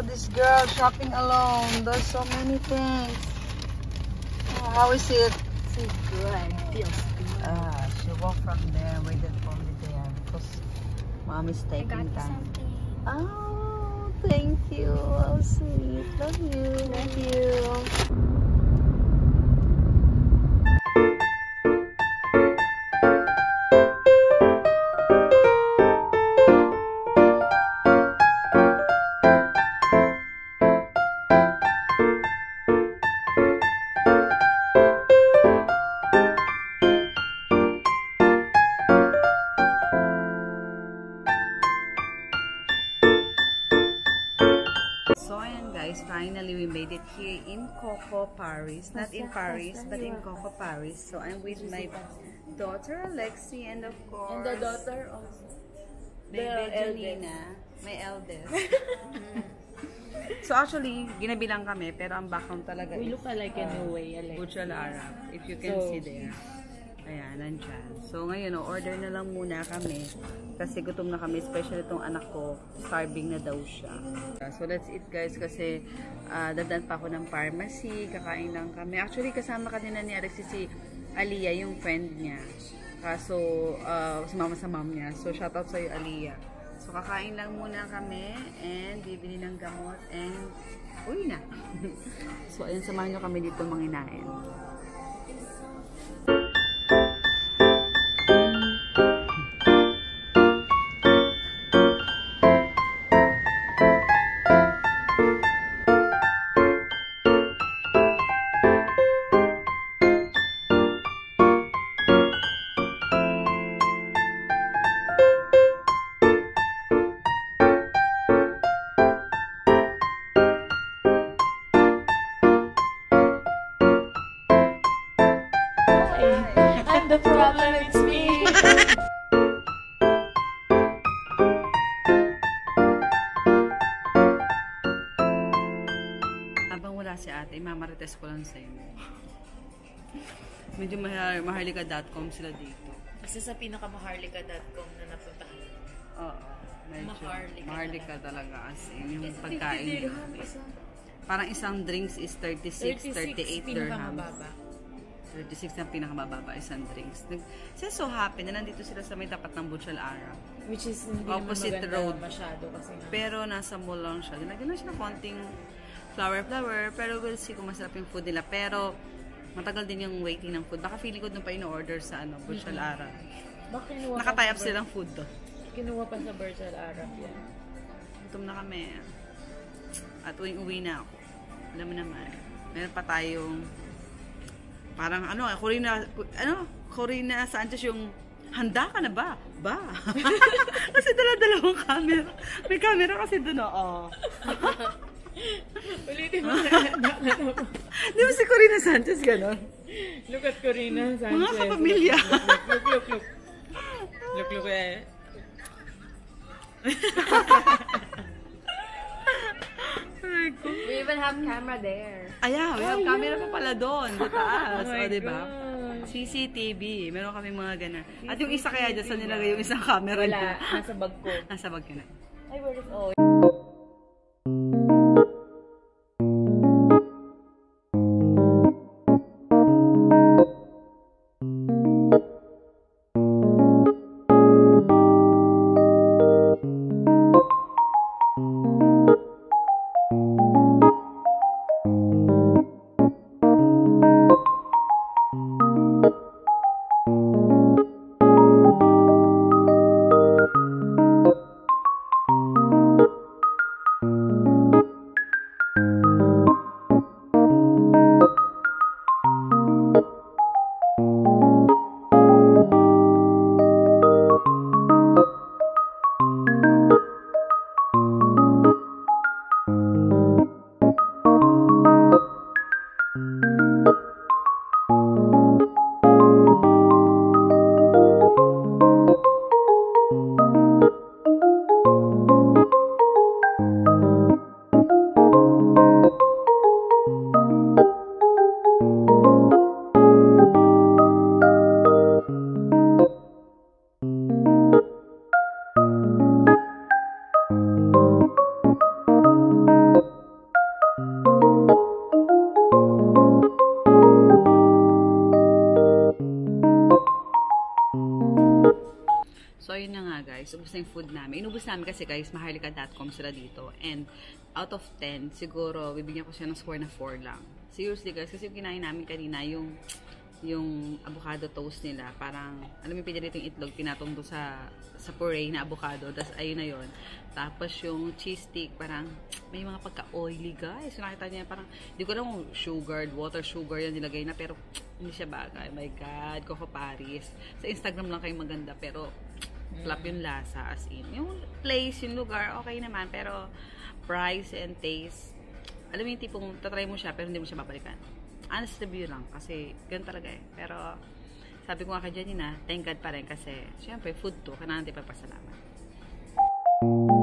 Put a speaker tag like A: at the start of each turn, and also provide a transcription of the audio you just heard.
A: this girl shopping alone. There's so many things. Oh, how is it?
B: It's good. Feels good.
A: She walked from there, waited for me there because mom is
B: I got
A: taking
B: you
A: time.
B: something.
A: Oh, thank you. Oh, sweet. Love you.
B: Love you.
A: So ayan guys, finally we made it here in Coco, Paris. Not in Paris, but in Coco, Paris. So I'm with my daughter Alexi and of course
B: And the daughter also.
A: baby Janina, my eldest. So actually, ginabilang kami, pero ang background talaga
B: We
A: is
B: look alike anyway.
A: Burj Al Arab, if you can see there. Ayan, nandyan. So ngayon, order na lang muna kami. Kasi gutom na kami, especially itong anak ko, starving na daw siya. So let's eat guys, kasi dadaan pa ako ng pharmacy, kakain lang kami. Actually, kasama kanina ni Alexis si Aliyah, yung friend niya. Kaso, sumama sa mom niya. So shoutout sa'yo, Aliyah. So kakain lang muna kami, and bibili ng gamot, and uwi na. So ayun, samahan nyo kami dito manginain.
B: I'm the problem, it's me.
A: Habang wala si ate, mamarites ko lang sa'yo. Medyo maharlika.com sila dito.
B: Kasi sa pinakamaharlika.com na napuntahan.
A: Oo. Medyo
B: Maharlika
A: maharlika talaga kasi yung pagkain. Parang isang drinks is 36, 38 dirham. 36 ang pinakamababa isang drinks. So happy na nandito sila sa may tapat ng Burj Al Arab.
B: Which is hindi
A: Opposite
B: naman maganda
A: road.
B: masyado kasi nga.
A: Pero nasa mall lang siya. Dinagyan lang siya ng konting flower. Pero we'll see kung masarap yung food nila. Pero matagal din yung waiting ng food. Baka feeling ko doon pa in-order sa Burj Al Arab. Naka-tie up silang food to.
B: Kinuha pa sa Burj Al Arab yan.
A: Gutom na kami. At uwi na ako. Alam mo naman. Meron pa tayong parang Corina Sanchez yung handa ka na ba? Ba? Kasi dala-dalawang camera. May camera kasi doon,
B: Ulitin mo
A: Di ba si Corina Sanchez gano'n?
B: Look at Corina Sanchez.
A: Mga kapamilya.
B: Look eh. We even have camera there.
A: Ayan, we have camera pa pala doon. Sa taas.
B: Oh my
A: diba?
B: God.
A: CCTV. Meron kami mga ganun. At yung isa kaya dyan, saan nilagay yung isang camera?
B: Wala. Nasa bag ko.
A: Nasa bag ka na.
B: Ay, where is all?
A: guys. Ubus na yung food namin. Inubos namin kasi guys, maharlika.com sila dito. And out of 10, siguro, bibigyan ko siya ng score na 4 lang. Seriously guys, kasi yung kinain namin kanina, yung avocado toast nila, parang, alam mo, pinili yung itlog, tinatong doon sa puree na avocado, tapos ayun na yun. Tapos yung cheese stick, parang, may mga pagka-oily guys. So, nakita niya, parang, hindi ko alam kung sugar, water sugar yan nilagay na, pero, hindi siya bagay. My God, Coco Paris. Sa Instagram lang kayo maganda, pero, flop yung lasa, as in. Yung place, yung lugar, okay naman, pero, price and taste, alam mo yung tipong, tatry mo siya, pero hindi mo siya babalikan. Honest review lang, kasi ganun talaga eh. Pero, sabi ko nga kay Janina, thank God pa rin kasi, syempre, food to, kailangan natin pagpasalamat.